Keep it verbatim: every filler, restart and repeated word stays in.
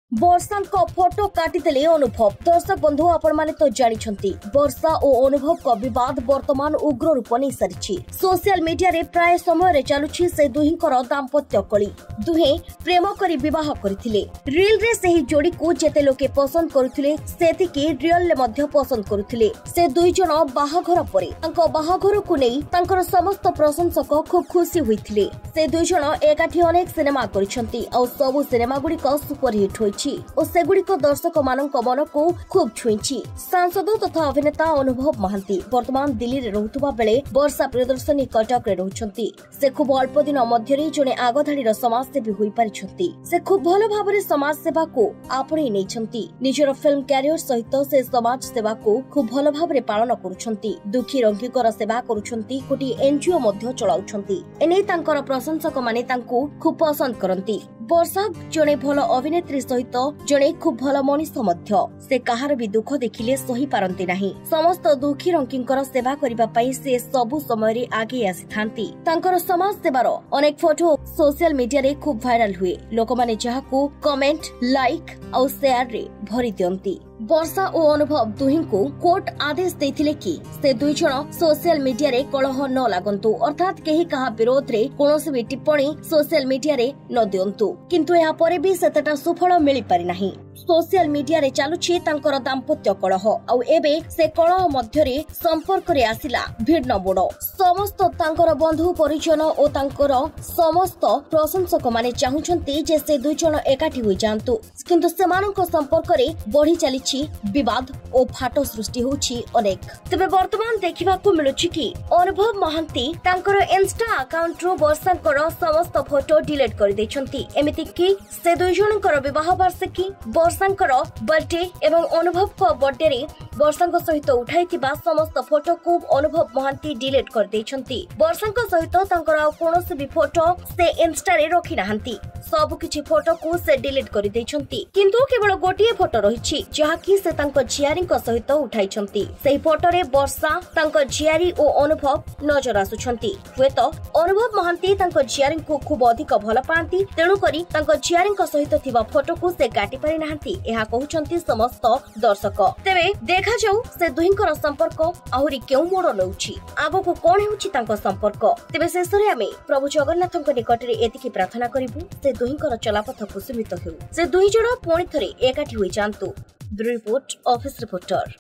वर्षा photo काटिदेले अनुभव। दर्शक बंधु आपण माने तो जानिछंती वर्षा और अनुभव का विवाद वर्तमान उग्र रूप नहीं सारी। सोशल मीडिया रे प्राय समय रे चालुछि से दुहिंकर दाम्पत्य कली। दुहे प्रेम करी विवाह करथिले। रील रे सही जोड़ी को जेते लोके पसंद करुथिले सेति की रियल ले मध्य पसंद करुथिले। से दुई जन बाहाघर परे तांको बाहाघर को नै तांकर समस्त प्रशंसक खूब खुशी होइथिले। से दुई जन एकाठी अनेक सिनेमा करिसंती और सब सिनेमा गुडी को सुपरहिट होई और सेगुड़िक दर्शक मानक मन को खूब छुईची। सांसद तथा अभिनेता अनुभव महांती वर्तमान दिल्ली रे रहुतबा बेले वर्षा प्रियदर्शनी कटक रे रहुचंती। से खूब अल्प दिन मध्यरे जने आगधाड़ीर समाजसेवी होई पारिछंती। से खूब भल भाबरे समाज सेवा को आपणे नेछंती। निजर फिल्म कैरियर सहित से समाज सेवा को खूब भल भाबरे पालन करूछंती। दुखी रंगीकर सेवा करूछंती। कोटी एनजीओ मध्य चलाउछंती। एने तांकर प्रशंसक माने तांको खूब पसंद करंती। वर्षा जने भल अभिनेत्री सहित जने खूब भल मनीष मध्य। से कहार भी दुख देखिले सही पारंती नाही। समस्त दुखी रंकींकर सेवा करिबा पई से सबु समय रे आगे आसी थांती। तांकर समाज सेवार अनेक फोटो सोशल मीडिया रे खूब वायरल हुए। लोक माने जहाको कमेंट लाइक और शेयर रे भरी दियंती। वर्षा और अनुभव दुहिं को कोर्ट आदेश देथिले कि से दुई जन सोशल मीडिया रे कलह न लागंतु, अर्थात केही कहा विरोध रे कोनोसी भी टिप्पणी सोशल मीडिया रे न दियंतु। किंतु या परे भी सेतटा सुफल मिली पारि नाही। सोशल मीडिया रे चालुछि तांकर दाम्पत्य कलह और एबे से कलह मध्य रे संपर्क रे आसिला भिन्न बोड़। समस्त तांकर बंधु परिजन और तांकर समस्त प्रशंसक माने चाहुछंती जे से दुई जन एकाठी होई जांतु, किंतु सेमानक संपर्क रे बढ़ी चली विवाद और फाट सृष्टि होछि अनेक। तबे वर्तमान देखिबा को मिलुछि कि अनुभव महांती तांकर इंस्टा अकाउंट रो वर्षांकर समस्त फोटो डिलीट कर दैछंती। एमिति कि से दुई जनकर विवाह वार्षिकी, वर्षांकर बर्थडे एवं अनुभव को बर्थडे रे वर्षांक सहित उठाइतिबा समस्त फोटो को अनुभव महांती डिलीट कर दैछंती। वर्षांक सहित तांकर कोनोसी भी फोटो से इंस्टा रे रखि नाहंती। सब किछि फोटो को से डिलीट कर दैछंती, किंतु केवल गोटिए फोटो रहिछि जहा कि से तांको झियारींक सहित उठाइछंती। सेही फोटो रे वर्षा तांको झियारी और अनुभव नजर आसुछंती। हुएत अनुभव महांती तांको झियारीं को खूब अधिक भल पांती, तेणु करी तांको झियारींक सहित थिबा फोटो को से काटी पारि नाहंती। एहा कहउछंती समस्त दर्शक। तेबे देखा जाऊ से दुहिंकर संपर्क आहुरी केउ मोड़ नउछि, आगो कोन हेउछि तांको संपर्क। तेबे शेषरे आमे प्रभु जगन्नाथक निकट रे एतिकी प्रार्थना करिबु से दुहिंकर चलापथ कुसुमित हेउ, से दुहि जण पुणी थरे एकाठी होई जांतु। Bureau report, office reporter.